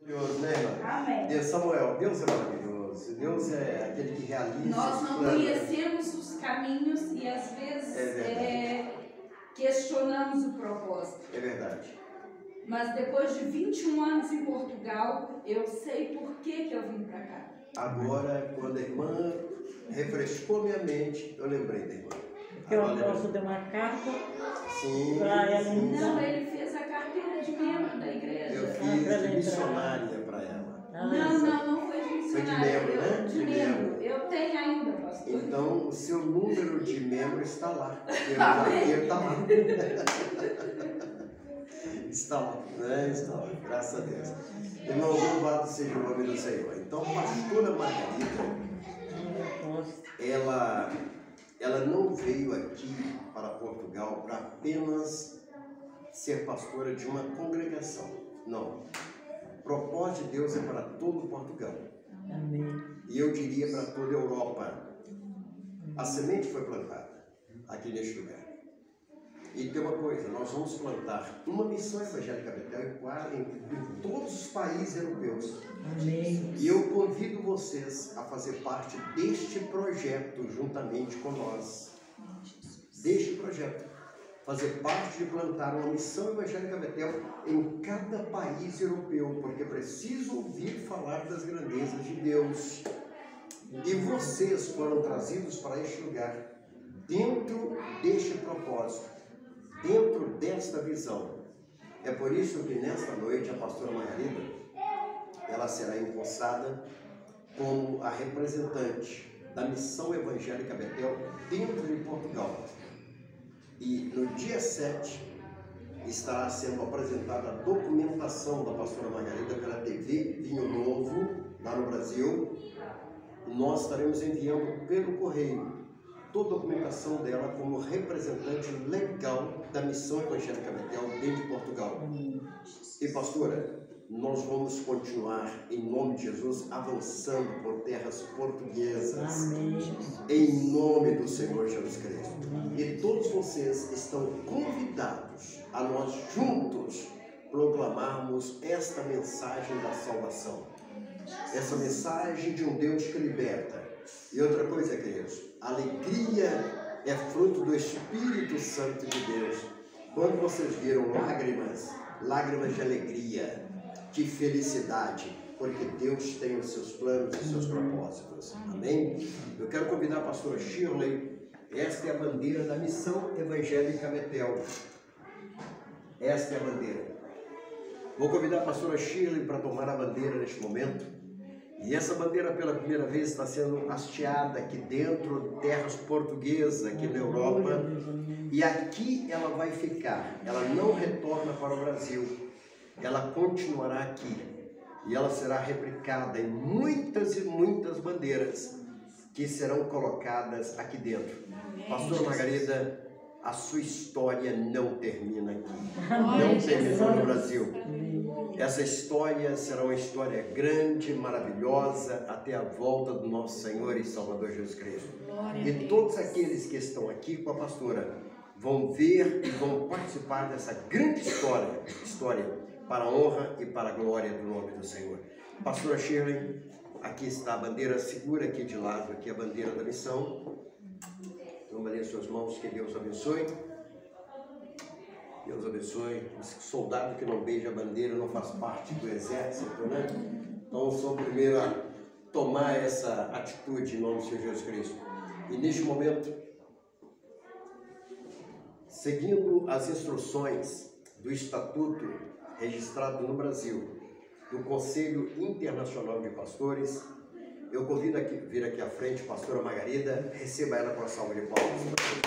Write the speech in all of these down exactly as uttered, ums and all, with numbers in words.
Deus, né, irmã? Amém. Deus, Samuel, Deus é maravilhoso. Deus é aquele que realiza. Nós não conhecemos os caminhos e às vezes é é, questionamos o propósito. É verdade. Mas depois de vinte e um anos em Portugal, eu sei por que, que eu vim para cá. Agora, quando a irmã refrescou minha mente, eu lembrei da irmã. Eu posso dar uma carta sim, para ela. Sim, não, ele fez a carteira de membro da igreja. Eu fiz ah, de missionária para ela. Ah, não, não, não foi de missionária. Foi de membro, eu, né? De, de membro. membro. Eu tenho ainda, pastor. Então, o seu número de membro está lá. O carteiro está lá. Está lá, né? Está lá, graças a Deus. Irmão, louvado seja o nome do Senhor. Então, a pastora Margarida, ela, ela não veio aqui para Portugal para apenas ser pastora de uma congregação. Não. O propósito de Deus é para todo Portugal. Amém. E eu diria para toda a Europa. A semente foi plantada aqui neste lugar. E tem uma coisa, nós vamos plantar uma missão evangélica Betel em, em todos os países europeus. Amém. E eu convido vocês a fazer parte deste projeto juntamente com nós. Deste projeto. Fazer parte de plantar uma missão evangélica Betel em cada país europeu, porque preciso ouvir falar das grandezas de Deus. E vocês foram trazidos para este lugar, dentro deste propósito, dentro desta visão. É por isso que nesta noite a pastora Margarida, ela será empossada como a representante da missão evangélica Betel dentro de Portugal. E no dia sete estará sendo apresentada a documentação da pastora Margarida pela T V Vinho Novo, lá no Brasil. E nós estaremos enviando pelo correio toda a documentação dela como representante legal da missão evangélica Betel dentro de Portugal. E pastora, nós vamos continuar, em nome de Jesus, avançando por terras portuguesas. Amém. Em nome do Senhor Jesus Cristo. E todos vocês estão convidados a nós juntos proclamarmos esta mensagem da salvação. Essa mensagem de um Deus que liberta. E outra coisa, queridos, alegria é fruto do Espírito Santo de Deus. Quando vocês viram lágrimas, lágrimas de alegria, de felicidade, porque Deus tem os seus planos e os seus propósitos. Amém? Eu quero convidar a pastora Shirley. Esta é a bandeira da missão evangélica Betel. Esta é a bandeira. Vou convidar a pastora Shirley para tomar a bandeira neste momento. E essa bandeira pela primeira vez está sendo hasteada aqui dentro de terras portuguesas, aqui na Europa. E aqui ela vai ficar. Ela não retorna para o Brasil. Ela continuará aqui. E ela será replicada em muitas e muitas bandeiras que serão colocadas aqui dentro. Pastora Margarida, a sua história não termina aqui. Não terminou no Brasil. Essa história será uma história grande, maravilhosa, até a volta do nosso Senhor e Salvador Jesus Cristo. E todos aqueles que estão aqui com a pastora vão ver e vão participar dessa grande história, história para a honra e para a glória do nome do Senhor. Pastora Shirley, aqui está a bandeira, segura aqui de lado, aqui a bandeira da missão. Toma ali as suas mãos, que Deus abençoe. Deus abençoe. Esse soldado que não beija a bandeira não faz parte do exército, né? Então eu sou o primeiro a tomar essa atitude em nome do Senhor Jesus Cristo. E neste momento, seguindo as instruções do Estatuto registrado no Brasil, do Conselho Internacional de Pastores, eu convido a vir aqui à frente a pastora Margarida, receba ela com a salva de palmas.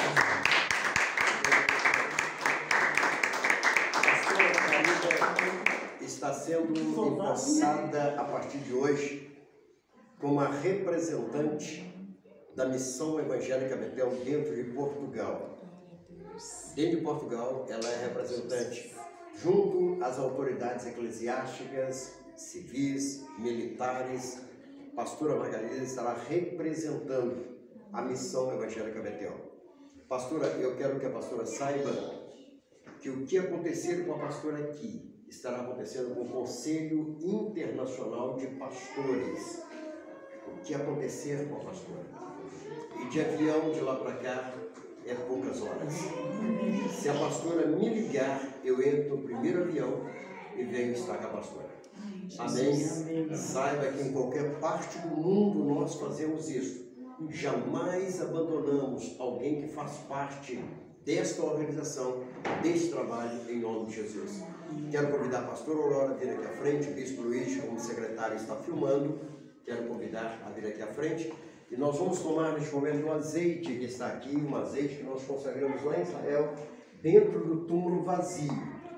A pastora Margarida está sendo empossada a partir de hoje como a representante da missão evangélica Betel dentro de Portugal. Dentro de Portugal, ela é representante junto às autoridades eclesiásticas, civis, militares. Pastora Margarida estará representando a missão evangélica Betel. Pastora, eu quero que a pastora saiba que o que acontecer com a pastora aqui estará acontecendo com o Conselho Internacional de Pastores. O que acontecer com a pastora? E de avião de lá para cá é poucas horas. Se a pastora me ligar, eu entro no primeiro avião e venho estar com a pastora. Amém? Saiba que em qualquer parte do mundo nós fazemos isso. Jamais abandonamos alguém que faz parte desta organização, deste trabalho, em nome de Jesus. Quero convidar a pastora Aurora a vir aqui à frente, o bispo Luiz, como secretário, está filmando. Quero convidar a vir aqui à frente. E nós vamos tomar neste momento um azeite que está aqui, um azeite que nós consagramos lá em Israel, dentro do túmulo vazio.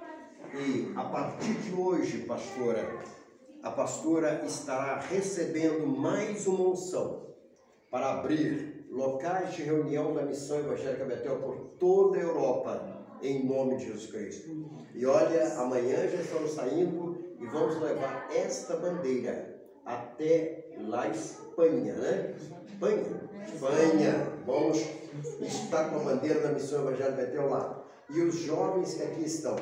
E a partir de hoje, pastora, a pastora estará recebendo mais uma unção para abrir locais de reunião da Missão Evangélica Betel por toda a Europa, em nome de Jesus Cristo. E olha, amanhã já estamos saindo e vamos levar esta bandeira até lá Espanha, né? Espanha? Espanha. Vamos estar com a bandeira da Missão Evangélica Betel lá. E os jovens que aqui estão,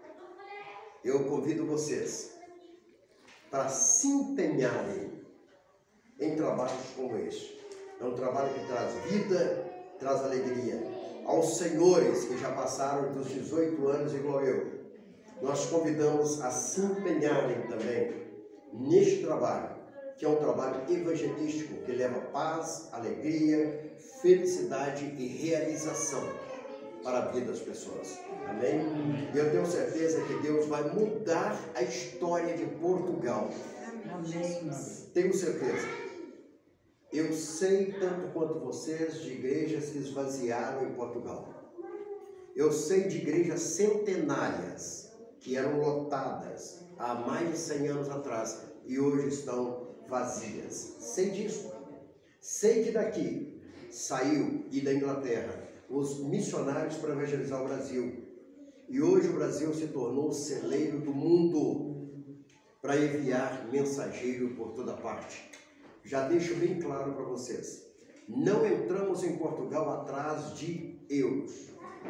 eu convido vocês para se empenharem em trabalhos como este. É um trabalho que traz vida, traz alegria. Aos senhores que já passaram dos dezoito anos igual eu, nós convidamos a se empenharem também neste trabalho, que é um trabalho evangelístico, que leva paz, alegria, felicidade e realização para a vida das pessoas. Amém? E eu tenho certeza que Deus vai mudar a história de Portugal. Amém. Tenho certeza. Eu sei tanto quanto vocês de igrejas que esvaziaram em Portugal. Eu sei de igrejas centenárias que eram lotadas há mais de cem anos atrás e hoje estão vazias. Sei disso. Sei que daqui saiu, e da Inglaterra, os missionários para evangelizar o Brasil. E hoje o Brasil se tornou o celeiro do mundo para enviar mensageiro por toda parte. Já deixo bem claro para vocês, não entramos em Portugal atrás de euros,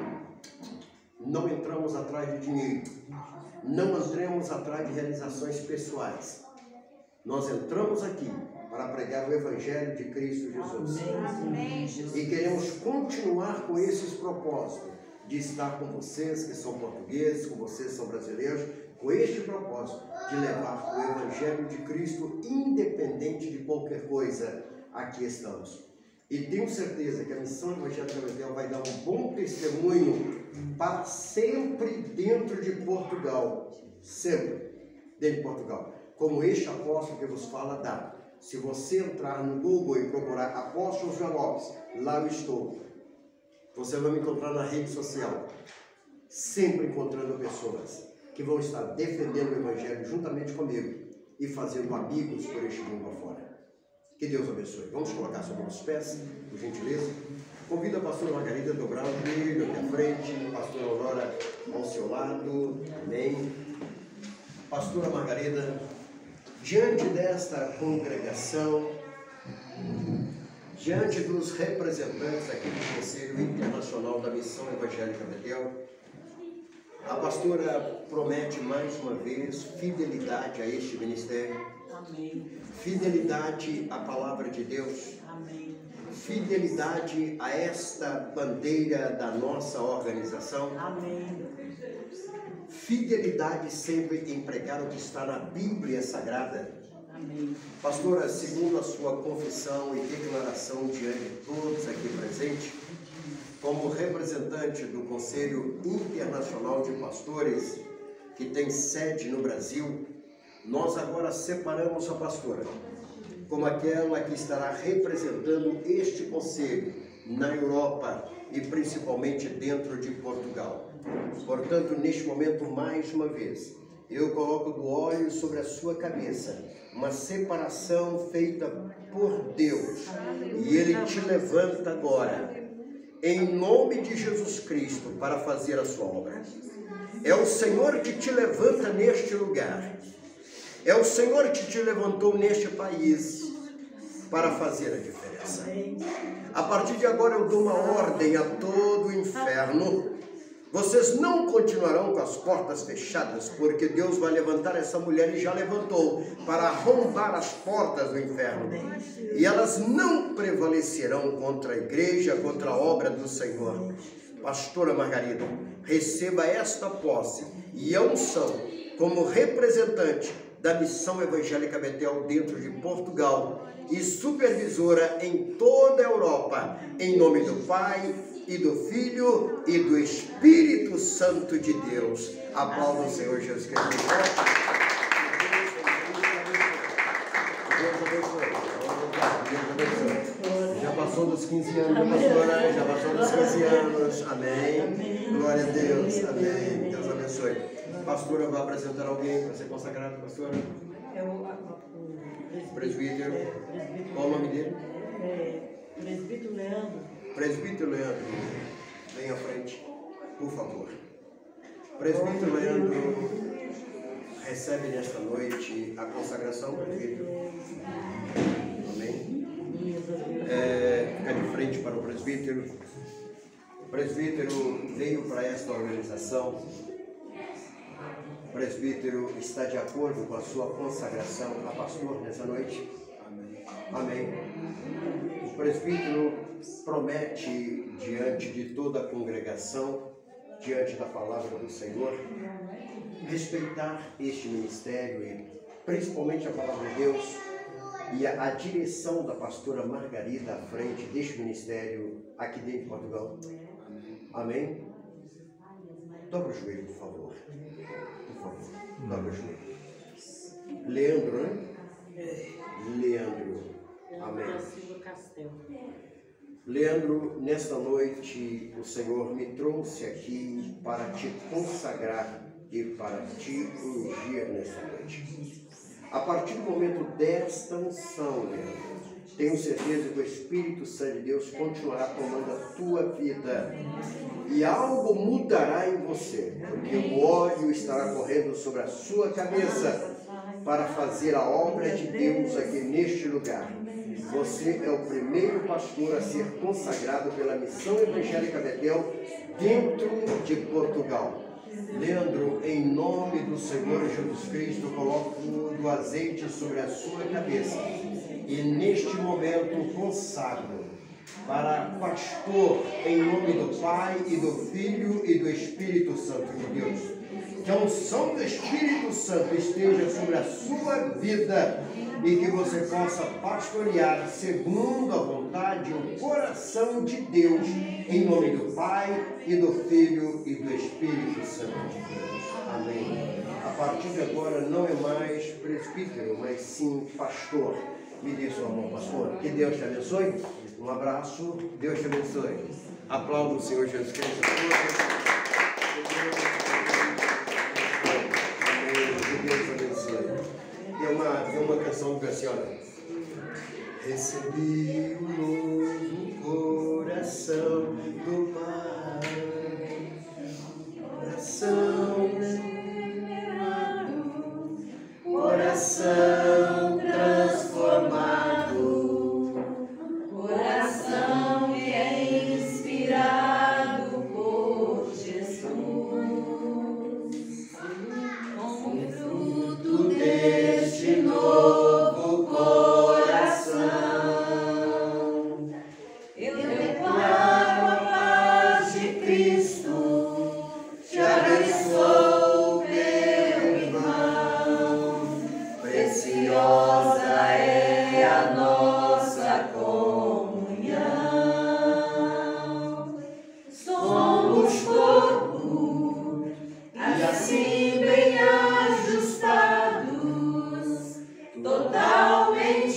não entramos atrás de dinheiro, não entramos atrás de realizações pessoais. Nós entramos aqui para pregar o Evangelho de Cristo Jesus. Amém, Jesus. E queremos continuar com esses propósitos, de estar com vocês que são portugueses, com vocês que são brasileiros, com este propósito de levar o Evangelho de Cristo, independente de qualquer coisa, aqui estamos. E tenho certeza que a Missão Evangélica Betel vai dar um bom testemunho para sempre dentro de Portugal, sempre dentro de Portugal, como este apóstolo que vos fala dá. Se você entrar no Google e procurar Apóstolo João Lopes, lá eu estou. Você vai me encontrar na rede social, sempre encontrando pessoas que vão estar defendendo o Evangelho juntamente comigo e fazendo amigos por este mundo afora. Que Deus abençoe. Vamos colocar sobre os pés, por gentileza. Convido a pastora Margarida a dobrar o joelho aqui à frente, a pastora Aurora ao seu lado. Amém. Pastora Margarida, diante desta congregação, diante dos representantes aqui do Conselho Internacional da Missão Evangélica Betel, a pastora promete mais uma vez fidelidade a este ministério, Amém. fidelidade à palavra de Deus, Amém. fidelidade a esta bandeira da nossa organização, Amém. fidelidade sempre em pregar o que está na Bíblia Sagrada. Amém. Pastora, segundo a sua confissão e declaração diante de todos aqui presentes, como representante do Conselho Internacional de Pastores, que tem sede no Brasil, nós agora separamos a pastora como aquela que estará representando este conselho na Europa e principalmente dentro de Portugal. Portanto, neste momento, mais uma vez, eu coloco do óleo sobre a sua cabeça, uma separação feita por Deus, e Ele te levanta agora, em nome de Jesus Cristo, para fazer a sua obra. É o Senhor que te levanta neste lugar, é o Senhor que te levantou neste país para fazer a diferença. A partir de agora eu dou uma ordem a todo o inferno Vocês não continuarão com as portas fechadas, porque Deus vai levantar essa mulher e já levantou para arrombar as portas do inferno. E elas não prevalecerão contra a igreja, contra a obra do Senhor. Pastora Margarida, receba esta posse e a unção como representante da Missão Evangélica Betel dentro de Portugal e supervisora em toda a Europa, em nome do Pai, e do Filho e do Espírito Santo de Deus. Aplauda o Senhor Jesus Cristo. Deus abençoe. Deus abençoe. Já passou dos quinze anos, pastora. Já passou dos quinze anos. Amém. Glória a Deus. Amém. Deus abençoe. Pastora, vai apresentar alguém para ser consagrado, pastora? É o Presbítero. Qual o nome dele? Presbítero Leandro. Presbítero Leandro, vem à frente, por favor. Presbítero Leandro, recebe nesta noite a consagração, presbítero. Amém? É, fica de frente para o presbítero. O presbítero veio para esta organização. O presbítero está de acordo com a sua consagração a pastor nessa noite. Amém. Amém. O presbítero promete diante de toda a congregação, diante da palavra do Senhor, respeitar este ministério e principalmente a palavra de Deus e a, a direção da pastora Margarida à frente deste ministério aqui dentro de Portugal. Amém? Dobra o joelho, por favor. Por favor, dobra o joelho. Leandro, né? Leandro. Amém. Leandro, nesta noite o Senhor me trouxe aqui para te consagrar e para te ungir nesta noite. A partir do momento desta unção, Leandro, tenho certeza que o Espírito Santo de Deus continuará tomando a tua vida e algo mudará em você, porque o óleo estará correndo sobre a sua cabeça para fazer a obra de Deus aqui neste lugar. Você é o primeiro pastor a ser consagrado pela Missão Evangélica Betel dentro de Portugal. Leandro, em nome do Senhor Jesus Cristo, coloco do azeite sobre a sua cabeça e neste momento consagro para pastor em nome do Pai e do Filho e do Espírito Santo de Deus. Que a unção do Espírito Santo esteja sobre a sua vida e que você possa pastorear segundo a vontade e o coração de Deus, em nome do Pai e do Filho e do Espírito Santo de Deus. Amém. A partir de agora não é mais presbítero, mas sim pastor. Me dê sua mão, pastor. Que Deus te abençoe. Um abraço. Deus te abençoe. Aplauda o Senhor Jesus Cristo. Que Deus te abençoe. Tem uma, tem uma canção que assim, olha. Recebi um novo coração do Pai, coração regenerado, coração transformado, coração que é inspirado por Jesus, com o fruto deste novo coração. Eu declaro a paz de Cristo, te abençoo, meu irmão. Preciosa é a nossa comunhão. Somos corpo e assim bem ajustados, totalmente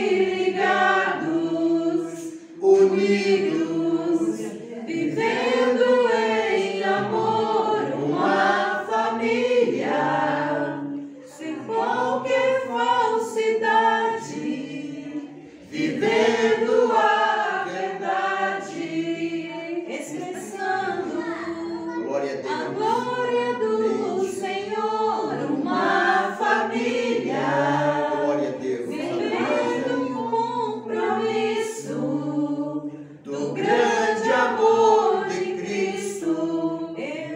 ligados, unidos, vivendo em amor, uma família, sem qualquer falsidade, vivendo a verdade, expressando glória a Deus. A glória do Senhor, uma família, glória a Deus, vivendo um compromisso do grande amor de Cristo. Eu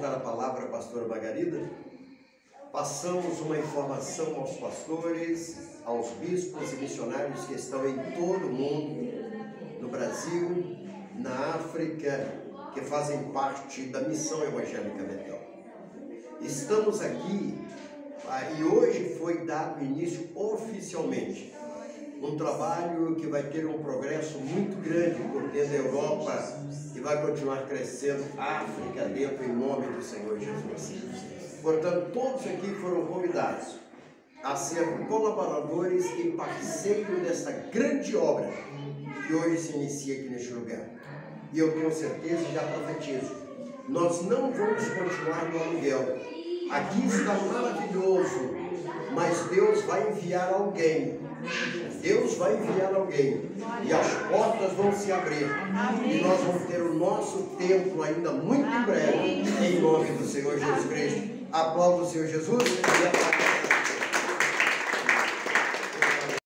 voltar a palavra à pastora Margarida, passamos uma informação aos pastores, aos bispos e missionários que estão em todo o mundo, no Brasil, na África, que fazem parte da missão evangélica Betel. Estamos aqui ah, e hoje foi dado início oficialmente um trabalho que vai ter um progresso muito grande por dentro da Europa e vai continuar crescendo África dentro, em nome do Senhor Jesus. Portanto, todos aqui foram convidados a ser colaboradores e parceiros dessa grande obra que hoje se inicia aqui neste lugar. E eu tenho certeza e já profetizo, nós não vamos continuar no aluguel. Aqui está maravilhoso, mas Deus vai enviar alguém. Deus vai enviar alguém e as portas vão se abrir e nós vamos ter o nosso templo ainda muito em breve, em nome do Senhor Jesus Cristo. Aplauda o Senhor Jesus e